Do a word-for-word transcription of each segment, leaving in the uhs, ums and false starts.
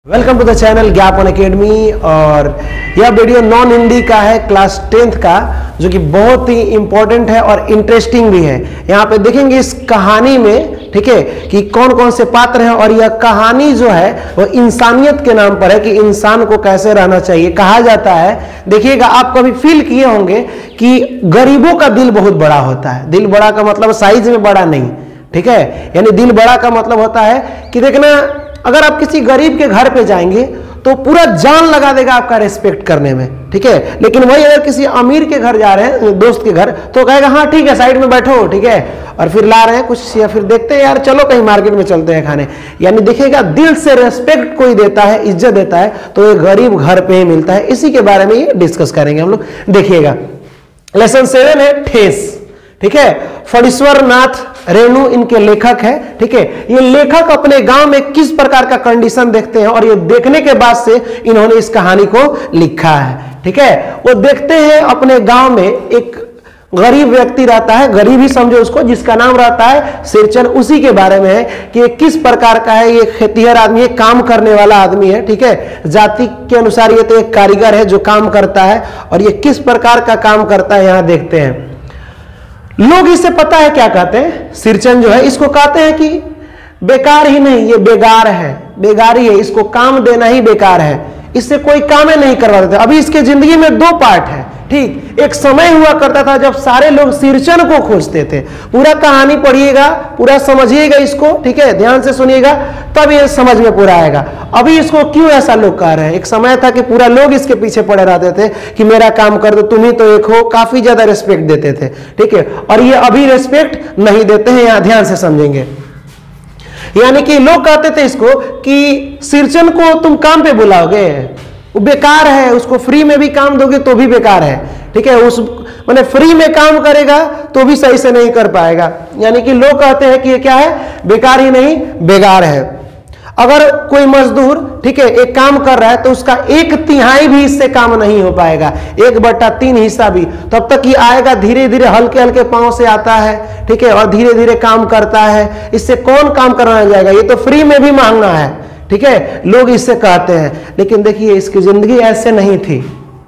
Welcome to the channel Gyapan academy. और यह video non Hindi का है, क्लास टेंथ का, जो कि बहुत ही इंपॉर्टेंट है और इंटरेस्टिंग भी है। यहाँ पे देखेंगे इस कहानी में, ठीक है, कि कौन कौन से पात्र हैं। और यह कहानी जो है वो इंसानियत के नाम पर है कि इंसान को कैसे रहना चाहिए। कहा जाता है, देखिएगा, आप कभी फील किए होंगे कि गरीबों का दिल बहुत बड़ा होता है। दिल बड़ा का मतलब साइज में बड़ा नहीं, ठीक है, यानी दिल बड़ा का मतलब होता है कि देखना, अगर आप किसी गरीब के घर पे जाएंगे तो पूरा जान लगा देगा आपका रिस्पेक्ट करने में, ठीक है। लेकिन वही अगर किसी अमीर के घर जा रहे हैं, दोस्त के घर, तो कहेगा हाँ ठीक है साइड में बैठो, ठीक है, और फिर ला रहे हैं कुछ, या फिर देखते हैं यार चलो कहीं मार्केट में चलते हैं खाने। यानी देखिएगा, दिल से रिस्पेक्ट कोई देता है, इज्जत देता है, तो ये गरीब घर पे ही मिलता है। इसी के बारे में ये डिस्कस करेंगे हम लोग। देखिएगा, लेसन सेवन है ठेस, ठीक है। फणीश्वर नाथ रेणु इनके लेखक है, ठीक है। ये लेखक अपने गांव में किस प्रकार का कंडीशन देखते हैं और ये देखने के बाद से इन्होंने इस कहानी को लिखा है, ठीक है। वो देखते हैं अपने गांव में एक गरीब व्यक्ति रहता है, गरीब ही समझो उसको, जिसका नाम रहता है सिरचन। उसी के बारे में है कि ये किस प्रकार का है। ये खेतीहर आदमी है, काम करने वाला आदमी है, ठीक है। जाति के अनुसार ये तो एक कारीगर है जो काम करता है, और ये किस प्रकार का काम करता है यहां देखते हैं। लोग इसे पता है क्या कहते हैं, सिरचन जो है इसको कहते हैं कि बेकार ही नहीं, ये बेगार है, बेगारी है, इसको काम देना ही बेकार है, इससे कोई काम नहीं करवा देते। अभी इसके जिंदगी में दो पार्ट है, ठीक। एक समय हुआ करता था जब सारे लोग सिरचन को खोजते थे। पूरा कहानी पढ़िएगा, पूरा समझिएगा इसको, ठीक है, ध्यान से सुनिएगा, तब ये समझ में पूरा आएगा। अभी इसको क्यों ऐसा लोग कह रहे हैं, एक समय था कि पूरा लोग इसके पीछे पड़े रहते थे कि मेरा काम कर दो, तुम ही तो एक हो, काफी ज्यादा रिस्पेक्ट देते थे, ठीक है। और ये अभी रिस्पेक्ट नहीं देते हैं, यहां ध्यान से समझेंगे। यानी कि लोग कहते थे इसको कि सिरचन को तुम काम पे बुलाओगे, वो बेकार है, उसको फ्री में भी काम दोगे तो भी बेकार है, ठीक है। उस माने फ्री में काम करेगा तो भी सही से नहीं कर पाएगा। यानी कि लोग कहते हैं कि ये क्या है, बेकार ही नहीं बेगार है। अगर कोई मजदूर, ठीक है, एक काम कर रहा है तो उसका एक तिहाई भी इससे काम नहीं हो पाएगा, एक बट्टा तीन हिस्सा भी, तब तक ये आएगा, धीरे धीरे हल्के हल्के पांव से आता है, ठीक है, और धीरे धीरे काम करता है। इससे कौन काम करवाना जाएगा, ये तो फ्री में भी मांगना है, ठीक है, लोग इससे कहते हैं। लेकिन देखिए, इसकी जिंदगी ऐसे नहीं थी।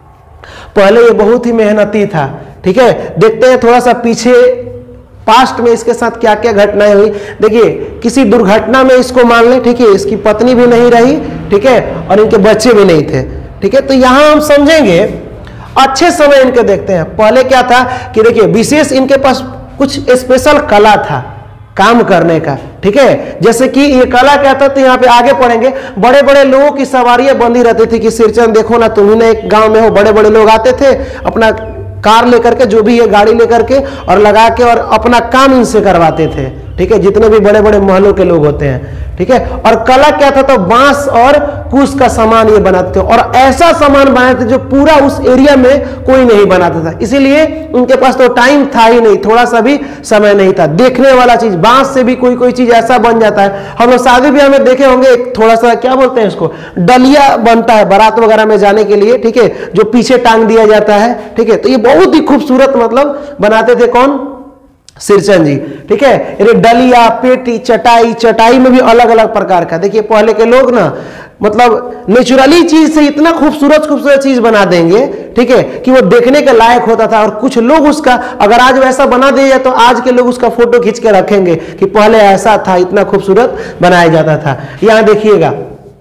पहले ये बहुत ही मेहनती था, ठीक है। देखते हैं थोड़ा सा पीछे, पास्ट में इसके साथ क्या क्या घटनाएं हुई। देखिए, किसी दुर्घटना में इसको मान ले, ठीक है, इसकी पत्नी भी नहीं रही, ठीक है, और इनके बच्चे भी नहीं थे, ठीक है। तो यहां हम समझेंगे, अच्छे समय इनके देखते हैं। पहले क्या था कि देखिए, विशेष इनके पास कुछ स्पेशल कला था काम करने का, ठीक है। जैसे कि ये कला क्या था, तो यहाँ पे आगे पढ़ेंगे, बड़े बड़े लोगों की सवारियां बंधी रहती थी कि सिरचन देखो ना, तुम ही ना एक गांव में हो, बड़े बड़े लोग आते थे अपना कार लेकर के, जो भी है गाड़ी लेकर के, और लगा के और अपना काम इनसे करवाते थे, ठीक है, जितने भी बड़े बड़े महलों के लोग होते हैं, ठीक है। और कला क्या था, तो बांस और कुश का सामान ये बनाते थे, और ऐसा सामान बनाते थे जो पूरा उस एरिया में कोई नहीं बनाता था। इसीलिए उनके पास तो टाइम था ही नहीं, थोड़ा सा भी समय नहीं था। देखने वाला चीज, बांस से भी कोई कोई चीज ऐसा बन जाता है। हम लोग शादी ब्याह में देखे होंगे, एक थोड़ा सा क्या बोलते हैं इसको, डलिया बनता है बारात वगैरह में जाने के लिए, ठीक है, जो पीछे टांग दिया जाता है, ठीक है। तो ये बहुत ही खूबसूरत मतलब बनाते थे, कौन, सिरचन जी, ठीक है। ये डलिया, पेटी, चटाई, चटाई में भी अलग अलग प्रकार का। देखिए, पहले के लोग ना मतलब नेचुरली चीज से इतना खूबसूरत खूबसूरत चीज बना देंगे, ठीक है, कि वो देखने के लायक होता था। और कुछ लोग उसका, अगर आज वैसा बना दिया तो आज के लोग उसका फोटो खींच के रखेंगे कि पहले ऐसा था, इतना खूबसूरत बनाया जाता था। यहां देखिएगा,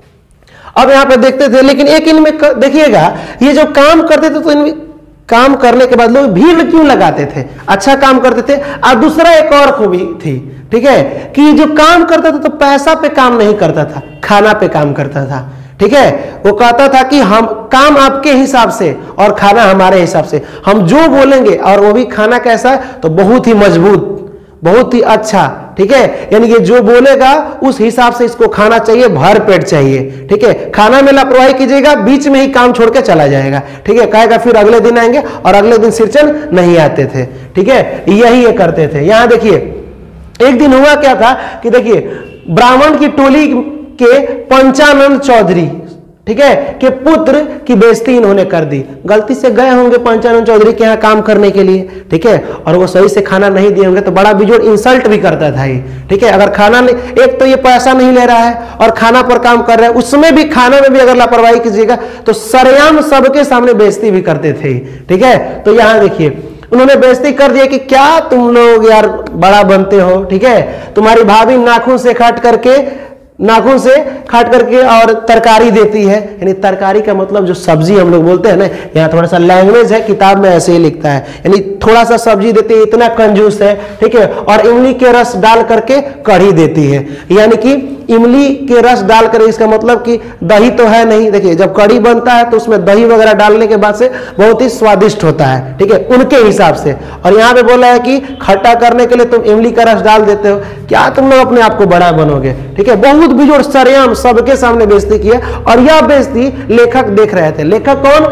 अब यहां पे देखते थे, लेकिन एक इनमें देखिएगा, ये जो काम करते थे तो इनमें काम करने के बाद लोग भीड़ क्यों लगाते थे, अच्छा काम करते थे। और दूसरा एक और खूबी थी, ठीक है, कि जो काम करता था तो पैसा पे काम नहीं करता था, खाना पे काम करता था, ठीक है। वो कहता था कि हम काम आपके हिसाब से और खाना हमारे हिसाब से, हम जो बोलेंगे, और वो भी खाना कैसा, तो बहुत ही मजबूत, बहुत ही अच्छा, ठीक है। यानी कि जो बोलेगा उस हिसाब से इसको खाना चाहिए, भर पेट चाहिए, ठीक है। खाना में लापरवाही कीजिएगा, बीच में ही काम छोड़ के चला जाएगा, ठीक है, कहेगा फिर अगले दिन आएंगे, और अगले दिन सिरचन नहीं आते थे, ठीक है। यही ये करते थे। यहां देखिए, एक दिन हुआ क्या था कि देखिए, ब्राह्मण की टोली के पंचानंद चौधरी, ठीक है, कि पुत्र की बेइज्जती इन्होंने कर दी। गलती से गए होंगे पंचानन चौधरी के यहाँ काम करने के लिए, ठीक है, और वो सही से खाना नहीं दिए होंगे तो बड़ा बिजोड़ इंसल्ट भी करता था ये, ठीक है। अगर खाना नहीं, एक तो ये पैसा नहीं ले रहा है और खाना पर काम कर रहा है, उसमें भी खाना में भी अगर लापरवाही कीजिएगा तो सरेआम सबके सामने बेइज्जती भी करते थे, ठीक है। तो यहां देखिए उन्होंने बेइज्जती कर दिया कि क्या तुम लोग यार बड़ा बनते हो, ठीक है, तुम्हारी भाभी नाखून से काट करके नाखून से काट करके और तरकारी देती है। यानी तरकारी का मतलब जो सब्जी हम लोग बोलते हैं ना, यहाँ थोड़ा सा लैंग्वेज है, किताब में ऐसे ही लिखता है, यानी थोड़ा सा सब्जी देती है, इतना कंजूस है, ठीक है। और इमली के रस डाल करके कढ़ी देती है, यानी कि इमली के रस डाल कर, इसका मतलब कि दही तो है नहीं। देखिए जब कढ़ी बनता है तो उसमें दही वगैरह डालने के बाद से बहुत ही स्वादिष्ट होता है, ठीक है, उनके हिसाब से। और यहाँ पे बोला है कि खट्टा करने के लिए तुम इमली का रस डाल देते हो, क्या तुम लोग अपने आप को बड़ा बनोगे, ठीक है। बहुत बिजोड़ सरेआम सबके सामने बेइज्जती किया और यह बेइज्जती लेखक देख रहे थे। लेखक कौन?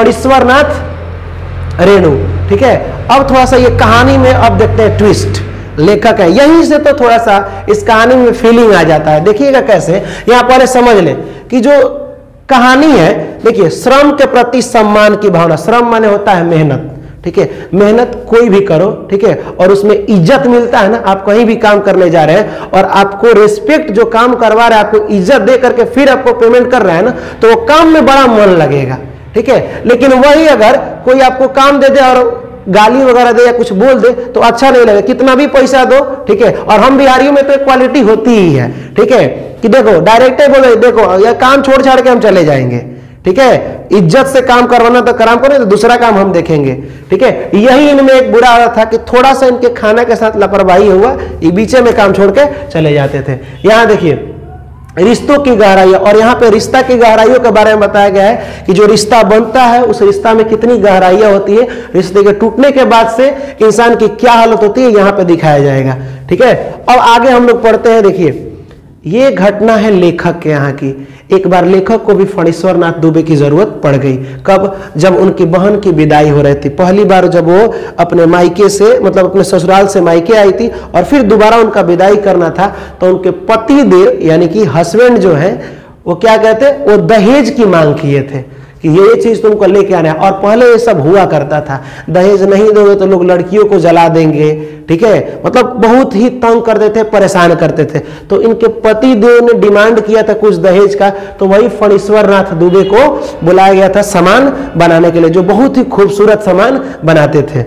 फणीश्वरनाथ रेणु, ठीक है। अब थोड़ा सा ये कहानी में अब देखते हैं ट्विस्ट, लेखक है, यहीं से तो थोड़ा सा इस कहानी में फीलिंग आ जाता है। देखिएगा कैसे, यहां पर समझ ले कि जो कहानी है, देखिए श्रम के प्रति सम्मान की भावना, श्रम माने होता है मेहनत, ठीक है, मेहनत कोई भी करो, ठीक है, और उसमें इज्जत मिलता है ना। आप कहीं भी काम करने जा रहे हैं और आपको रिस्पेक्ट जो काम करवा रहा है, आपको इज्जत दे करके फिर आपको पेमेंट कर रहा है ना, तो वो काम में बड़ा मन लगेगा, ठीक है। लेकिन वही अगर कोई आपको काम दे दे और गाली वगैरह दे या कुछ बोल दे तो अच्छा नहीं लगेगा, कितना भी पैसा दो, ठीक है। और हम बिहारियों में तो एक क्वालिटी होती ही है, ठीक है, कि देखो डायरेक्टर बोले देखो यह काम छोड़ छाड़ के हम चले जाएंगे, ठीक है, इज्जत से काम करवाना तो काम करो, तो दूसरा काम हम देखेंगे, ठीक है। यही इनमें एक बुरा आदत था कि थोड़ा सा इनके खाना के साथ लापरवाही हुआ, ये बीचे में काम छोड़ के चले जाते थे। यहां देखिए रिश्तों की गहराई, और यहाँ पे रिश्ता की गहराइयों के बारे में बताया गया है कि जो रिश्ता बनता है उस रिश्ता में कितनी गहराइयां होती है, रिश्ते के टूटने के बाद से इंसान की क्या हालत होती है, यहाँ पे दिखाया जाएगा, ठीक है। अब आगे हम लोग पढ़ते हैं। देखिए ये घटना है लेखक के यहाँ की। एक बार लेखक को भी फणीश्वरनाथ दुबे की जरूरत पड़ गई। कब? जब उनकी बहन की विदाई हो रही थी। पहली बार जब वो अपने मायके से, मतलब अपने ससुराल से मायके आई थी और फिर दोबारा उनका विदाई करना था, तो उनके पति देव यानी कि हस्बैंड जो है वो क्या कहते, वो दहेज की मांग किए थे कि ये चीज तुमको लेके आना है। और पहले ये सब हुआ करता था, दहेज नहीं दोगे तो लोग लड़कियों को जला देंगे, ठीक है, मतलब बहुत ही तंग करते थे, परेशान करते थे। तो इनके पति देव ने डिमांड किया था कुछ दहेज का, तो वही फणीश्वरनाथ दुबे को बुलाया गया था सामान बनाने के लिए, जो बहुत ही खूबसूरत सामान बनाते थे।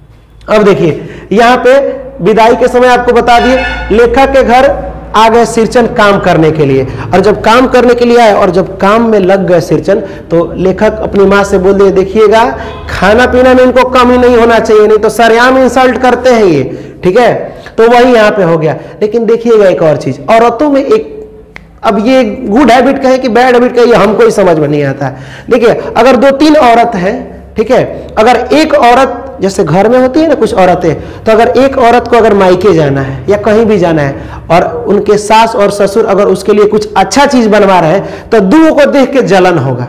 अब देखिए यहाँ पे विदाई के समय आपको बता दिए लेखक के घर आ गए सिरचन काम करने के लिए। और जब काम करने के लिए आए और जब काम में लग गए सिरचन, तो लेखक अपनी माँ से बोल दिए देखिएगा खाना पीना में इनको कमी नहीं होना चाहिए, नहीं तो सरेआम इंसल्ट करते हैं ये, ठीक है। तो वही यहाँ पे हो गया। लेकिन देखिएगा एक और चीज, औरतों में एक, अब ये गुड हैबिट कहे कि बैड हैबिट कहे, हमको ही समझ में नहीं आता है। देखिए अगर दो तीन औरत है, ठीक है, अगर एक औरत जैसे घर में होती है ना कुछ औरतें, तो अगर एक औरत को अगर मायके जाना है या कहीं भी जाना है और उनके सास और ससुर अगर उसके लिए कुछ अच्छा चीज बनवा रहे हैं, तो दूर को देख के जलन होगा।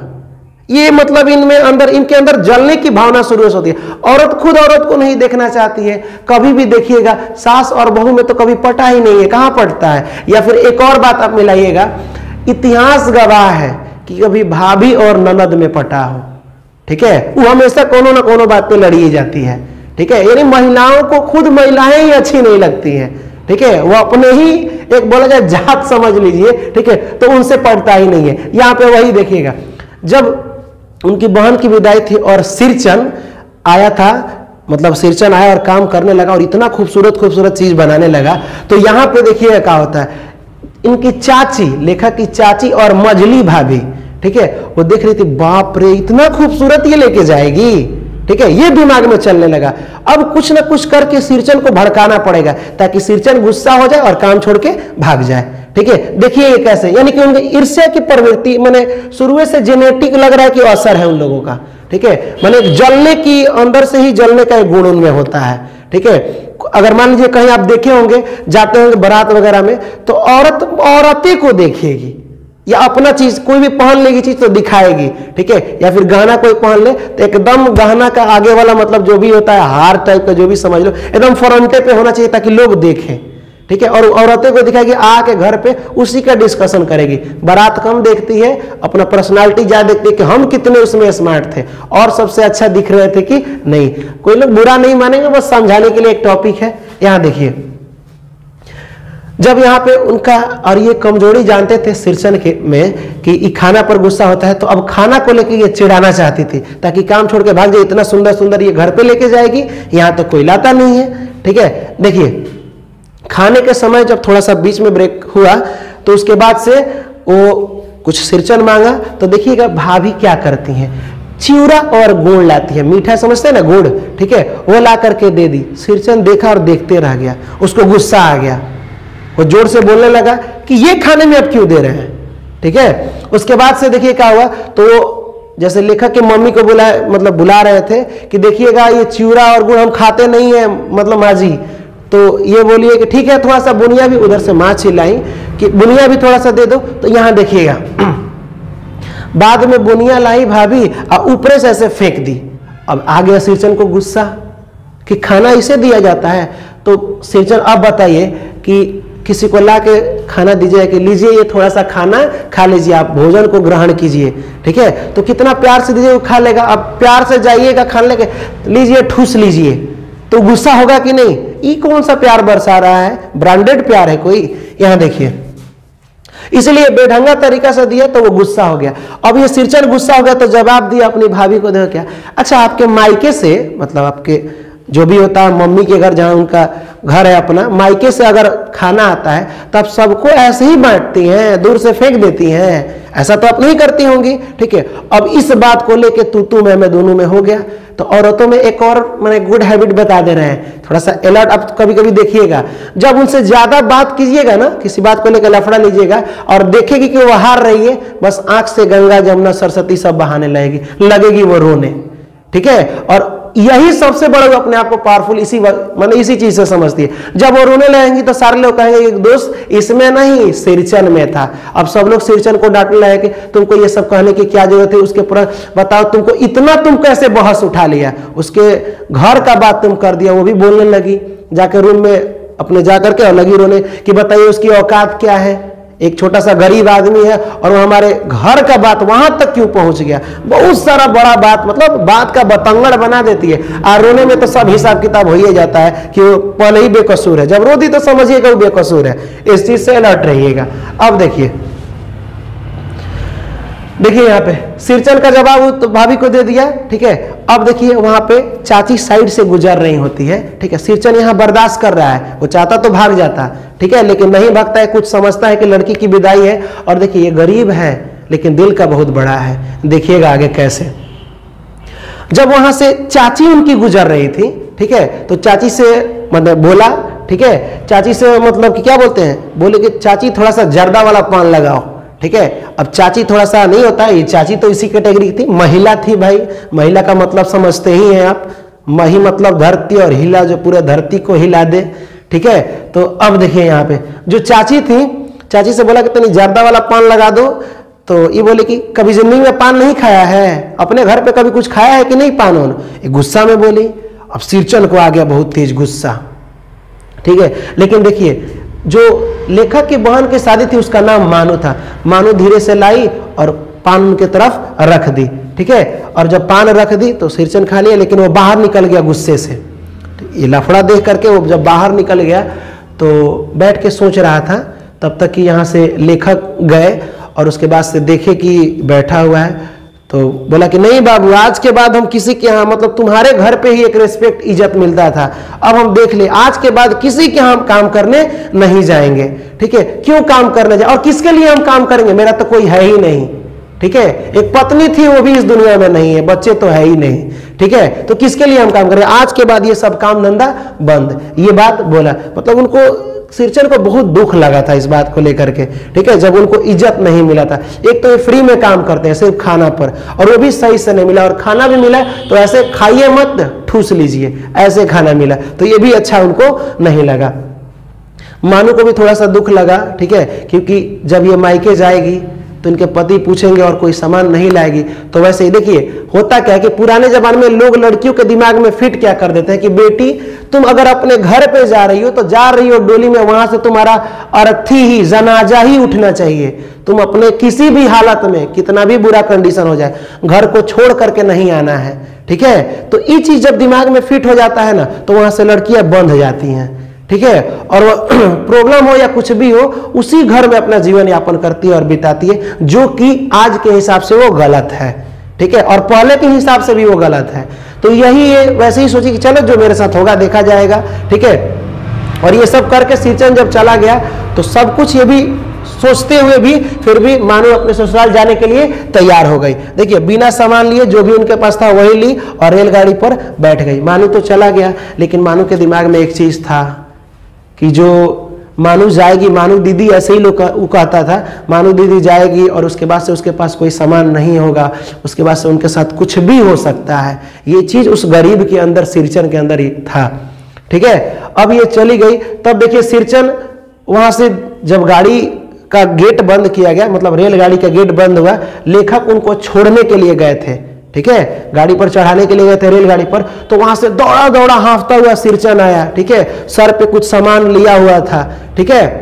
ये मतलब इनमें अंदर, इनके अंदर जलने की भावना शुरू होती है। औरत खुद औरत को नहीं देखना चाहती है। कभी भी देखिएगा सास और बहू में तो कभी पटा ही नहीं है, कहां पटता है। या फिर एक और बात आप मिलाइएगा, इतिहास गवाह है कि कभी भाभी और ननद में पटा हो, ठीक है, वो हमेशा कोनो ना कोनो बात पे लड़ी जाती है, ठीक है। यानी महिलाओं को खुद महिलाएं ही अच्छी नहीं लगती हैं, ठीक है, वो अपने ही एक बोला जाए जात समझ लीजिए, ठीक है, तो उनसे पड़ता ही नहीं है। यहाँ पे वही देखिएगा, जब उनकी बहन की विदाई थी और सिरचन आया था, मतलब सिरचन आया और काम करने लगा और इतना खूबसूरत खूबसूरत चीज बनाने लगा, तो यहाँ पे देखिएगा क्या होता है। इनकी चाची, लेखक की चाची और मझली भाभी, ठीक है, वो देख रही थी बाप रे इतना खूबसूरत ये लेके जाएगी, ठीक है, ये दिमाग में चलने लगा। अब कुछ ना कुछ करके सिरचन को भड़काना पड़ेगा ताकि सिरचन गुस्सा हो जाए और काम छोड़ के भाग जाए, ठीक है। देखिए ये कैसे, यानी कि उनकी ईर्ष्या की प्रवृत्ति माने शुरू से जेनेटिक लग रहा है कि असर है उन लोगों का, ठीक है, माने जलने की, अंदर से ही जलने का एक गुण उनमें होता है, ठीक है। अगर मान लीजिए कहीं आप देखे होंगे, जाते होंगे बारात वगैरह में, तो औरत औरतें को देखेगी या अपना चीज कोई भी पहन लेगी चीज तो दिखाएगी, ठीक है, या फिर गहना कोई पहन ले तो एकदम गहना का आगे वाला मतलब जो भी होता है हार टाइप का जो भी समझ लो, एकदम फ्रंटे पे होना चाहिए ताकि लोग देखें, ठीक है, और औरतें को दिखाएगी आके घर पे उसी का डिस्कशन करेगी। बारात कम देखती है, अपना पर्सनालिटी ज्यादा देखती है कि हम कितने उसमें स्मार्ट थे और सबसे अच्छा दिख रहे थे कि नहीं। कोई लोग बुरा नहीं मानेंगे, बस समझाने के लिए एक टॉपिक है। यहां देखिए, जब यहाँ पे उनका और ये कमजोरी जानते थे सिरचन के में कि खाना पर गुस्सा होता है, तो अब खाना को लेके ये चिढ़ाना चाहती थी ताकि काम छोड़ के भाग जाए। इतना सुंदर सुंदर ये घर पे लेके जाएगी, यहाँ तो कोई लाता नहीं है। ठीक है, देखिए खाने के समय जब थोड़ा सा बीच में ब्रेक हुआ तो उसके बाद से वो कुछ सिरचन मांगा, तो देखिएगा भाभी क्या करती हैं, चिवड़ा और गुड़ लाती है। मीठा समझते हैं ना, गुड़, ठीक है, वो ला करके दे दी। सिरचन देखा और देखते रह गया, उसको गुस्सा आ गया, वो जोर से बोलने लगा कि ये खाने में अब क्यों दे रहे हैं। ठीक है, उसके बाद से देखिए क्या हुआ, तो जैसे लेखक के मम्मी को बुला मतलब बुला रहे थे कि देखिएगा ये चिवड़ा और गुड़ हम खाते नहीं है, मतलब माँ जी, तो ये बोलिए कि ठीक है थोड़ा सा बुनिया भी, उधर से माँ चिल्लाई कि बुनिया भी थोड़ा सा दे दो। तो यहाँ देखिएगा बाद में बुनिया लाई भाभी और ऊपर से ऐसे फेंक दी। अब आ गया सिरचन को गुस्सा कि खाना इसे दिया जाता है। तो सिरचन अब बताइए कि किसी को ला के खाना दीजिए कि लीजिए ये थोड़ा सा खाना खा लीजिए, आप भोजन को ग्रहण कीजिए। ठीक है, तो कितना प्यार से दीजिए वो खा लेगा। अब प्यार से जाइएगा खाने के, लीजिए ठूस लीजिए, तो गुस्सा होगा कि नहीं। ये कौन सा प्यार बरसा रहा है, ब्रांडेड प्यार है कोई। यहां देखिए, इसलिए बेढंगा तरीका से दिया तो वो गुस्सा हो गया। अब ये सिरचन गुस्सा हो गया तो जवाब दिया अपनी भाभी को, देखो क्या, अच्छा आपके मायके से, मतलब आपके जो भी होता है मम्मी के घर, जहां उनका घर है अपना, मायके से अगर खाना आता है तो आप सबको ऐसे ही बांटती हैं, दूर से फेंक देती हैं, ऐसा तो आप नहीं करती होंगी। ठीक है, अब इस बात को लेके तू तू मैं मैं दोनों में हो गया। तो औरतों में एक और मैंने गुड हैबिट बता दे रहे हैं, थोड़ा सा अलर्ट। अब कभी कभी देखिएगा जब उनसे ज्यादा बात कीजिएगा ना, किसी बात को लेकर लफड़ा लीजिएगा और देखेगी कि वो हार रही है, बस आंख से गंगा जमुना सरस्वती सब बहाने लगेगी लगेगी वो रोने। ठीक है, और यही सबसे बड़ा वो अपने आप को पावरफुल इसी मतलब इसी चीज से समझती है। जब वो रोने लगेंगी तो सारे लोग कहेंगे दोस्त इसमें नहीं सिरचन में था। अब सब लोग सिरचन को डांटने लगे कि तुमको ये सब कहने की क्या जरूरत है, उसके पूरा बताओ तुमको इतना तुम कैसे बहस उठा लिया, उसके घर का बात तुम कर दिया। वो भी बोलने लगी जाकर रूम में अपने जाकर के और लगी रोने कि बताइए उसकी औकात क्या है, एक छोटा सा गरीब आदमी है और वो हमारे घर का बात वहां तक क्यों पहुंच गया। बहुत सारा बड़ा बात, मतलब बात का बतंगड़ बना देती है। और रोने में तो सब हिसाब किताब हो ही जाता है कि वो पहले ही बेकसूर है, जब रोती तो समझिएगा वो बेकसूर है। इस चीज से अलर्ट रहिएगा। अब देखिए देखिए यहाँ पे सिरचन का जवाब तो भाभी को दे दिया। ठीक है, अब देखिए वहां पे चाची साइड से गुजर रही होती है। ठीक है, सिरचन यहाँ बर्दाश्त कर रहा है, वो चाहता तो भाग जाता, ठीक है, लेकिन नहीं भागता है, कुछ समझता है कि लड़की की विदाई है। और देखिए ये गरीब है लेकिन दिल का बहुत बड़ा है। देखिएगा आगे कैसे, जब वहां से चाची उनकी गुजर रही थी, ठीक है, तो चाची से मतलब बोला, ठीक है, चाची से मतलब कि क्या बोलते हैं, बोले कि चाची थोड़ा सा जर्दा वाला पान लगाओ। ठीक है, अब चाची थोड़ा सा नहीं होता है, ये चाची तो इसी कैटेगरी की थी, महिला थी भाई। महिला का मतलब समझते ही हैं आप, मही मतलब धरती और हिला जो पूरे धरती को हिला दे। ठीक है, तो अब देखिए यहाँ पे जो चाची थी, चाची से बोला कि तनी जर्दा वाला पान लगा दो। तो ये बोले कि कभी जिंदगी में पान नहीं खाया है, अपने घर पे कभी कुछ खाया है कि नहीं पान वान। गुस्सा में बोली। अब सिरचन को आ गया बहुत तेज गुस्सा। ठीक है, लेकिन देखिए जो लेखक की बहन की शादी थी उसका नाम मानू था। मानू धीरे से लाई और पान उनके तरफ रख दी। ठीक है, और जब पान रख दी तो सिरचन खा लिया, लेकिन वो बाहर निकल गया गुस्से से। ये लफड़ा देख करके वो जब बाहर निकल गया तो बैठ के सोच रहा था, तब तक कि यहाँ से लेखक गए और उसके बाद से देखे कि बैठा हुआ है। तो बोला कि नहीं बाबू, आज के बाद हम किसी के यहाँ, मतलब तुम्हारे घर पे ही एक रिस्पेक्ट इज्जत मिलता था, अब हम देख ले आज के बाद किसी के यहाँ हम काम करने नहीं जाएंगे। ठीक है, क्यों काम करने जाए और किसके लिए हम काम करेंगे, मेरा तो कोई है ही नहीं। ठीक है, एक पत्नी थी वो भी इस दुनिया में नहीं है, बच्चे तो है ही नहीं। ठीक है, तो किसके लिए हम काम करें, आज के बाद ये सब काम धंधा बंद। ये बात बोला, मतलब उनको सिरचन को बहुत दुख लगा था इस बात को लेकर के। ठीक है, जब उनको इज्जत नहीं मिला था। एक तो ये फ्री में काम करते हैं सिर्फ खाना पर, और वो भी सही से नहीं मिला, और खाना भी मिला तो ऐसे खाइए मत, ठूस लीजिए, ऐसे खाना मिला तो ये भी अच्छा उनको नहीं लगा। मानू को भी थोड़ा सा दुख लगा। ठीक है, क्योंकि जब ये मायके जाएगी तो इनके पति पूछेंगे और कोई सामान नहीं लाएगी। तो वैसे ही देखिए होता क्या है कि पुराने जमाने में लोग लड़कियों के दिमाग में फिट क्या कर देते हैं कि बेटी तुम अगर अपने घर पे जा रही हो तो जा रही हो डोली में, वहां से तुम्हारा अर्थी ही जनाजा ही उठना चाहिए। तुम अपने किसी भी हालत में कितना भी बुरा कंडीशन हो जाए घर को छोड़ करके नहीं आना है, ठीक है। तो ये चीज जब दिमाग में फिट हो जाता है ना तो वहां से लड़कियां बंध जाती हैं, ठीक है। और वो प्रॉब्लम हो या कुछ भी हो उसी घर में अपना जीवन यापन करती है और बिताती है, जो कि आज के हिसाब से वो गलत है, ठीक है, और पहले के हिसाब से भी वो गलत है। तो यही है, वैसे ही सोची कि चलो जो मेरे साथ होगा देखा जाएगा, ठीक है। और ये सब करके सिरचन जब चला गया तो सब कुछ ये भी सोचते हुए भी फिर भी मानू अपने ससुराल जाने के लिए तैयार हो गई। देखिए बिना सामान लिए जो भी उनके पास था वही ली और रेलगाड़ी पर बैठ गई। मानू तो चला गया, लेकिन मानू के दिमाग में एक चीज था कि जो मानू जाएगी, मानू दीदी ऐसे ही लोग वो कहता था, मानू दीदी जाएगी और उसके बाद से उसके पास कोई सामान नहीं होगा, उसके बाद से उनके साथ कुछ भी हो सकता है। ये चीज उस गरीब के अंदर, सिरचन के अंदर ही था, ठीक है। अब ये चली गई, तब देखिए सिरचन वहां से जब गाड़ी का गेट बंद किया गया, मतलब रेलगाड़ी का गेट बंद हुआ, लेखक उनको छोड़ने के लिए गए थे, ठीक है, गाड़ी पर चढ़ाने के लिए गए थे रेलगाड़ी पर। तो वहां से दौड़ा दौड़ा हाँफता हुआ सिरचन आया, ठीक है, सर पे कुछ सामान लिया हुआ था, ठीक है,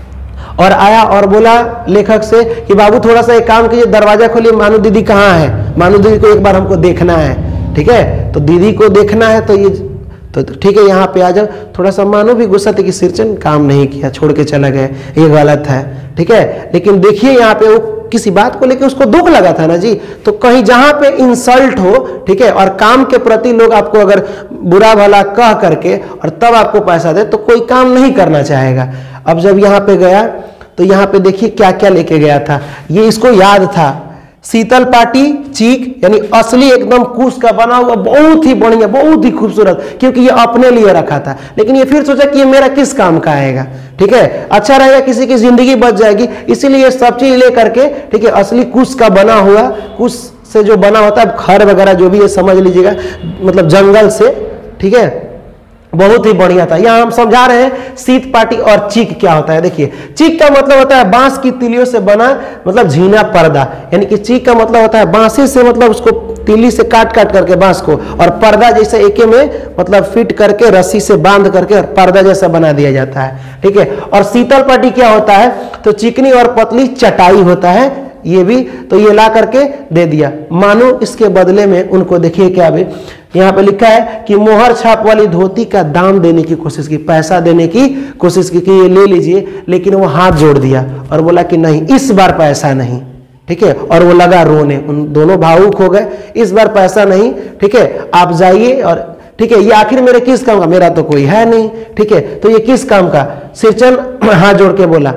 और आया और बोला लेखक से कि बाबू थोड़ा सा एक काम कीजिए, दरवाजा खोलिए, मानू दीदी कहाँ है, मानू दीदी को एक बार हमको देखना है, ठीक है। तो दीदी को देखना है तो ये तो ठीक है यहाँ पे आ जाओ। थोड़ा सा मानो भी गुस्सा था कि सिरचन काम नहीं किया, छोड़ के चला गया, ये गलत है, ठीक है। लेकिन देखिए यहाँ पे वो किसी बात को लेकर उसको दुख लगा था ना जी। तो कहीं जहां पे इंसल्ट हो, ठीक है, और काम के प्रति लोग आपको अगर बुरा भला कह करके और तब आपको पैसा दे तो कोई काम नहीं करना चाहेगा। अब जब यहाँ पे गया तो यहाँ पे देखिए क्या क्या लेके गया था। ये इसको याद था, शीतल पाटी चीक, यानी असली एकदम कुश का बना हुआ, बहुत ही बढ़िया, बहुत ही खूबसूरत, क्योंकि ये अपने लिए रखा था। लेकिन ये फिर सोचा कि ये मेरा किस काम का आएगा, ठीक है, अच्छा रहेगा, किसी की जिंदगी बच जाएगी, इसीलिए ये सब चीज ले करके, ठीक है, असली कुश का बना हुआ, कुश से जो बना होता है खर वगैरह जो भी है समझ लीजिएगा, मतलब जंगल से, ठीक है, बहुत ही बढ़िया था। यहाँ हम समझा रहे हैं शीत पाटी और चीक क्या होता है। देखिए चीक का मतलब होता है बांस की तिलियों से बना, मतलब झीना पर्दा, यानी कि चीक का मतलब होता है बांसे से, मतलब उसको तिली से काट काट करके बांस को, और पर्दा जैसे एके में मतलब फिट करके रस्सी से बांध करके पर्दा जैसा बना दिया जाता है, ठीक है। और शीतल पाटी क्या होता है, तो चिकनी और पतली चटाई होता है, ये भी तो ये ला करके दे दिया। मानो इसके बदले में उनको देखिए क्या भी यहाँ पे लिखा है कि मोहर छाप वाली धोती का दाम देने की कोशिश की, पैसा देने की कोशिश की कि ये ले लीजिए, लेकिन वो हाथ जोड़ दिया और बोला कि नहीं इस बार पैसा नहीं, ठीक है। और वो लगा रोने, उन दोनों भावुक हो गए, इस बार पैसा नहीं, ठीक है, आप जाइए, और ठीक है, ये आखिर मेरे किस काम का, मेरा तो कोई है नहीं, ठीक है, तो ये किस काम का। सिरचन हाथ जोड़ के बोला।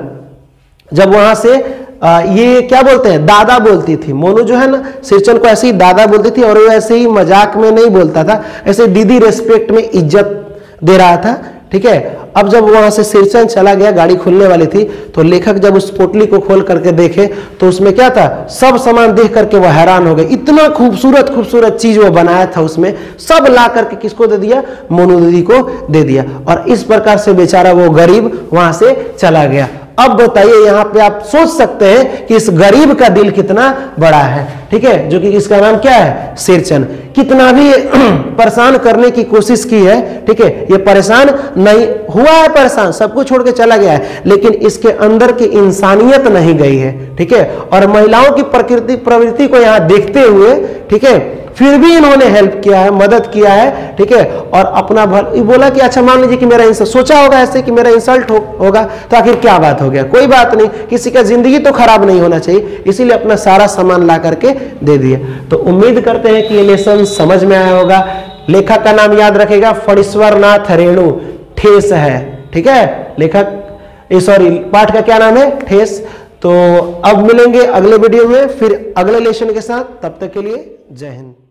जब वहां से आ, ये क्या बोलते हैं, दादा बोलती थी मोनू जो है ना, सिरचन को ऐसे ही दादा बोलती थी, और वो ऐसे ही मजाक में नहीं बोलता था, ऐसे दीदी रेस्पेक्ट में इज्जत दे रहा था, ठीक है। अब जब वहां से सिरचन चला गया, गाड़ी खुलने वाली थी, तो लेखक जब उस पोटली को खोल करके देखे तो उसमें क्या था, सब सामान देख करके वो हैरान हो गए। इतना खूबसूरत खूबसूरत चीज वो बनाया था, उसमें सब ला करके किसको दे दिया, मोनू दीदी को दे दिया। और इस प्रकार से बेचारा वो गरीब वहां से चला गया। अब बताइए यहाँ पे आप सोच सकते हैं कि इस गरीब का दिल कितना बड़ा है, ठीक है, जो कि इसका नाम क्या है, सिरचन। कितना भी परेशान करने की कोशिश की है, ठीक है, ये परेशान नहीं हुआ है, परेशान सब कुछ छोड़ के चला गया है, लेकिन इसके अंदर की इंसानियत नहीं गई है, ठीक है। और महिलाओं की प्रकृति प्रवृत्ति को यहाँ देखते हुए, ठीक है, फिर भी इन्होंने हेल्प किया है, मदद किया है, ठीक है। और अपना भल बोला कि अच्छा मान लीजिए कि मेरा इंसल्ट, सोचा होगा ऐसे कि मेरा इंसल्ट हो, होगा तो आखिर क्या बात हो गया, कोई बात नहीं, किसी का जिंदगी तो खराब नहीं होना चाहिए, इसीलिए अपना सारा सामान ला करके दे दिया। तो उम्मीद करते हैं कि ये लेसन समझ में आया होगा। लेखक का नाम याद रखेगा, फणीश्वर नाथ रेणु, ठेस है, ठीक है। लेखक सॉरी पाठ का क्या नाम है, ठेस। तो अब मिलेंगे अगले वीडियो में फिर अगले लेसन के साथ, तब तक के लिए जय हिंद।